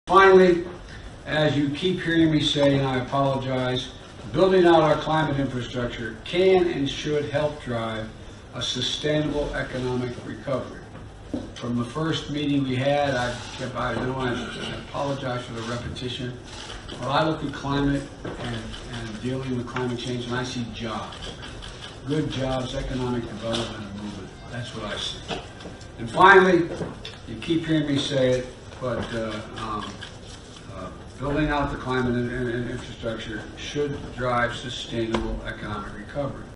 Finally, as you keep hearing me say, and I apologize, building out our climate infrastructure can and should help drive a sustainable economic recovery. From the first meeting we had, I apologize for the repetition. When I look at climate and dealing with climate change, and I see jobs, good jobs, economic development and movement. That's what I see. And finally, you keep hearing me say it, but building out the climate and infrastructure should drive sustainable economic recovery.